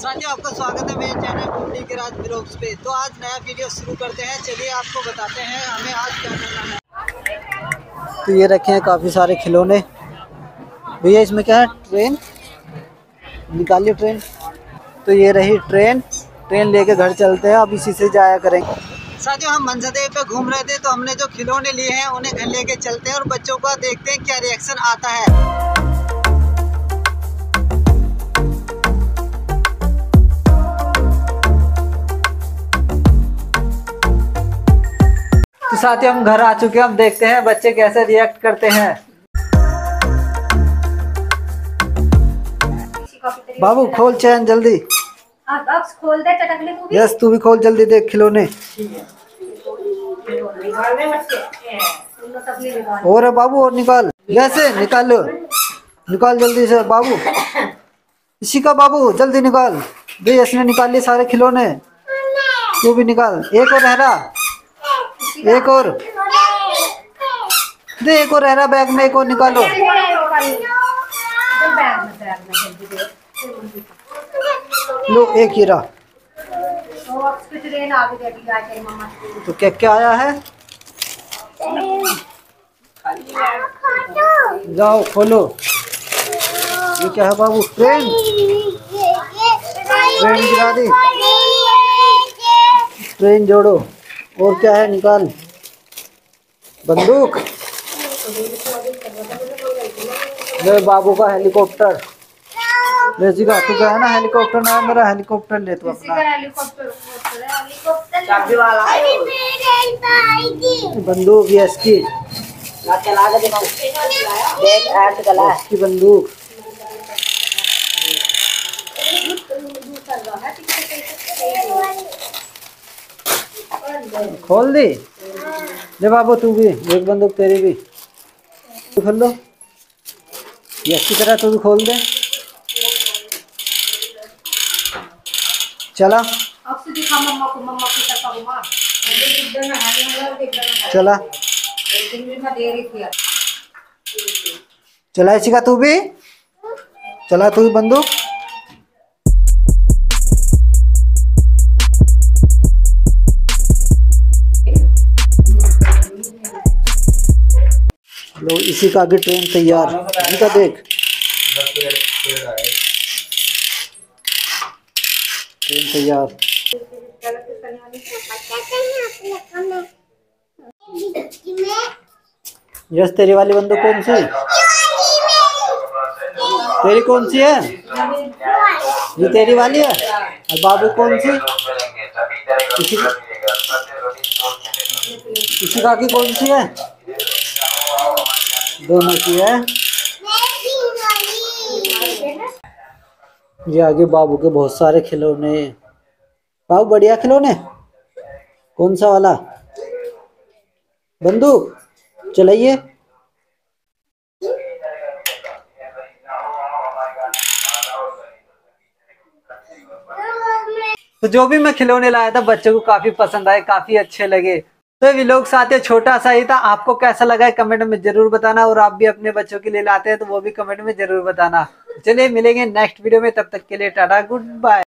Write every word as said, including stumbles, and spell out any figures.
साथियों, आपका स्वागत है मेरे चैनल कुंडी के राज ब्लॉग्स पे। तो आज नया वीडियो शुरू करते हैं। चलिए आपको बताते हैं हमें आज क्या करना है। तो ये रखे हैं काफ़ी सारे खिलौने। भैया इसमें क्या है? ट्रेन निकालिए ट्रेन। तो ये रही ट्रेन। ट्रेन लेके घर चलते हैं, अब इसी से जाया करेंगे। साथियों, हम मंजरदेव पे घूम रहे थे तो हमने जो खिलौने लिए हैं उन्हें घर लेके चलते हैं और बच्चों का देखते हैं क्या रिएक्शन आता है। तो साथियों, हम घर आ चुके हैं। हम देखते हैं बच्चे कैसे रिएक्ट करते हैं। बाबू खोल चैन जल्दी। खोल दे चटकले तू भी। यस, तू भी खोल जल्दी, देख खिलौने। और है बाबू, और निकाल। जैसे निकाल लो, निकाल जल्दी से बाबू। इसी का बाबू जल्दी निकाल दे। इसने निकाल लिए सारे खिलौने, तू भी निकाल। एक और रह रहा, एक और दे। एक और रह रहा बैग में, एक और निकालो। लो, एक ही रहा। तो क्या क्या आया है? जाओ खोलो। ये क्या है बाबू? ट्रेन। ट्रेन गिरा दी। ट्रेन जोड़ो। और क्या है? निकाल। बंदूक। ले बाबू का हेलीकॉप्टर। ले जी का तू क्या है ना, हेलीकॉप्टर ना मेरा हेलीकॉप्टर ले तू अपना। बंदूक ये इसकी इसकी बंदूक। खोल दी। ले बाबू तू भी, एक बंदूक तेरी भी। तू खोल लो, ये अच्छी तरह तू भी खोल दे। चला चला चला इसी का तू भी चला, तू भी बंदूक। लो, इसी का आगे ट्रेन तैयार। इसी का देख, ट्रेन तैयार। यस, तेरी वाली बंदूक कौन सी? तेरी कौन सी है? ये तेरी वाली है। और बाबू कौन सी? इसी इसी का की कौन सी है? दोनों की है। ये आगे बाबू के बहुत सारे खिलौने। बाबू बढ़िया खिलौने। कौन सा वाला? बंदूक चलाइए। तो जो भी मैं खिलौने लाया था बच्चों को काफी पसंद आए, काफी अच्छे लगे। तो ये लोग साथ छोटा सा ही था। आपको कैसा लगा है कमेंट में जरूर बताना, और आप भी अपने बच्चों के लिए लाते हैं तो वो भी कमेंट में जरूर बताना। चलिए मिलेंगे नेक्स्ट वीडियो में, तब तक के लिए टाटा गुड बाय।